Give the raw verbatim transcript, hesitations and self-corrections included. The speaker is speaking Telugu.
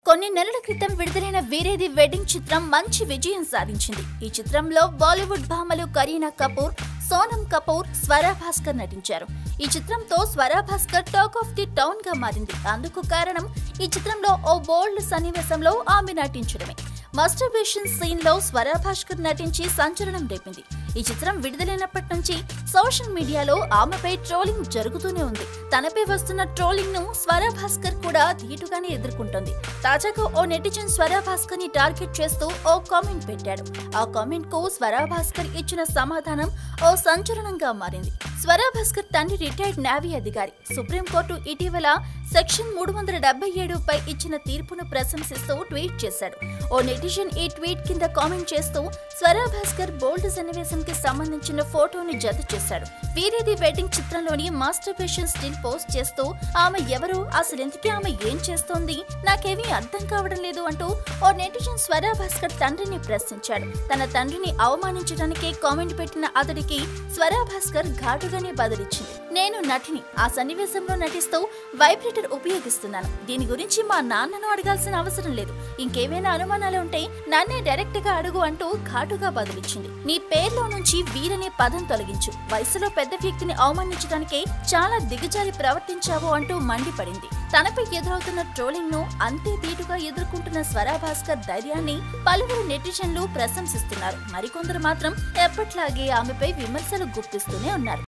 కొన్ని నెలల క్రితం విడుదలైన వీరేది వెడ్డింగ్ చిత్రం మంచి విజయం సాధించింది. ఈ చిత్రంలో బాలీవుడ్ భామలు కరీనా కపూర్, సోనం కపూర్, స్వరా భాస్కర్ నటించారు. ఈ చిత్రంతో Swara Bhaskar talk of the town గా మారింది. అందుకు కారణం ఈ చిత్రంలో ఓ బోల్డ్ సన్నివేశంలో ఆమె నటించడమే. మాస్టర్బేషన్ సీన్ లో స్వరా భాస్కర్ నటించి సంచలనం రేపింది. ఈ చిత్రం విడుదలైనప్పటి నుంచి సోషల్ మీడియాలో ఆమెపై ట్రోలింగ్ జరుగుతూనే ఉంది. తనపై వస్తున్న ట్రోలింగ్ ను స్వరా భాస్కర్ కూడా ధీటుగానే ఎదుర్కొంటోంది. తాజాగా ఓ నెటిజన్ స్వరా భాస్కర్ ని టార్గెట్ చేస్తూ ఓ కామెంట్ పెట్టాడు. ఆ కామెంట్ కు స్వరా భాస్కర్ ఇచ్చిన సమాధానం ఓ సంచలనంగా మారింది. స్వరా భాస్కర్ తండ్రి రిటైర్డ్ నేవీ అధికారి. సుప్రీంకోర్టు ఇటీవల సెక్షన్ మూడు వందల డెబ్బై ఏడు పై ఇచ్చిన తీర్పును ప్రశంసిస్తూ ట్వీట్ చేశాడు. ఓ నెటిజన్ ఈ ట్వీట్ కింద కామెంట్ చేస్తూ స్వరా భాస్కర్ బోల్డ్ సన్నివేశంకి సంబంధించిన ఫోటోని జత చేశాడు. వీరేది వెడ్డింగ్ చిత్రంలోని మాస్టర్బేషన్ స్టిల్ పోస్ట్ చేస్తూ ఆమె ఎవరు, అసలెందుకే ఆమె ఏం చేస్తోంది, నాకేమీ అర్థం కావడం లేదు అంటూ ఓ నెటిజన్ స్వరా భాస్కర్ తండ్రిని ప్రశ్నించాడు. తన తండ్రిని అవమానించడానికి కామెంట్ పెట్టిన అతడికి స్వరా భాస్కర్ ఘాటుగానే బదులిచ్చింది. నేను నటిని, ఆ సన్నివేశంలో నటిస్తూ వైబ్రేటర్ ఉపయోగిస్తున్నాను. దీని గురించి మా నాన్నను అడగాల్సిన అవసరం లేదు. ఇంకేమైనా అనుమానాలు ఉంటే నన్నే డైరెక్ట్ గా అడుగు అంటూ ఘాటుగా బదులిచ్చింది. నీ పేర్లో నుంచి వీరనే పదం తొలగించు. వయసులో పెద్ద వ్యక్తిని అవమానించడానికే చాలా దిగజారి ప్రవర్తించావు అంటూ మండిపడింది. తనపై ఎదురవుతున్న ట్రోలింగ్ ను అంతే ధీటుగా ఎదుర్కొంటున్న స్వరా భాస్కర్ ధైర్యాన్ని పలువురు నెటిజన్లు ప్రశంసిస్తున్నారు. మరికొందరు మాత్రం ఎప్పట్లాగే ఆమెపై విమర్శలు గుప్పిస్తూనే ఉన్నారు.